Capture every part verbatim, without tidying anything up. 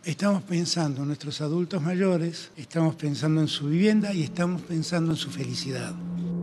Estamos pensando en nuestros adultos mayores, estamos pensando en su vivienda y estamos pensando en su felicidad.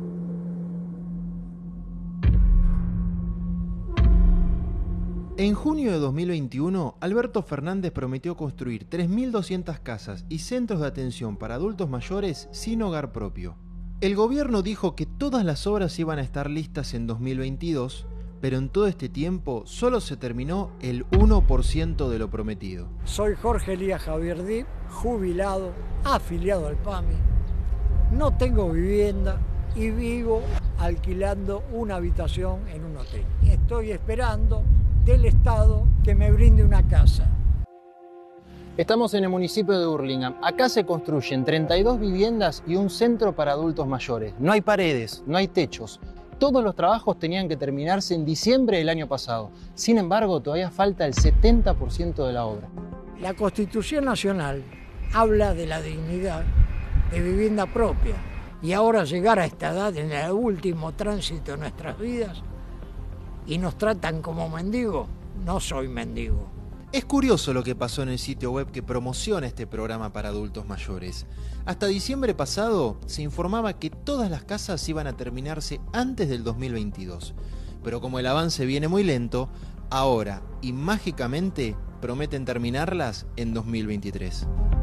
En junio de dos mil veintiuno, Alberto Fernández prometió construir tres mil doscientas casas y centros de atención para adultos mayores sin hogar propio. El gobierno dijo que todas las obras iban a estar listas en dos mil veintidós, pero en todo este tiempo solo se terminó el uno por ciento de lo prometido. Soy Jorge Elías Javier Dip, jubilado, afiliado al P A M I. No tengo vivienda y vivo alquilando una habitación en un hotel. Estoy esperando del Estado que me brinde una casa. Estamos en el municipio de Hurlingham. Acá se construyen treinta y dos viviendas y un centro para adultos mayores. No hay paredes, no hay techos. Todos los trabajos tenían que terminarse en diciembre del año pasado. Sin embargo, todavía falta el setenta por ciento de la obra. La Constitución Nacional habla de la dignidad de vivienda propia. Y ahora llegar a esta edad, en el último tránsito de nuestras vidas, y nos tratan como mendigos, no soy mendigo. Es curioso lo que pasó en el sitio web que promociona este programa para adultos mayores. Hasta diciembre pasado se informaba que todas las casas iban a terminarse antes del dos mil veintidós. Pero como el avance viene muy lento, ahora y mágicamente prometen terminarlas en dos mil veintitrés.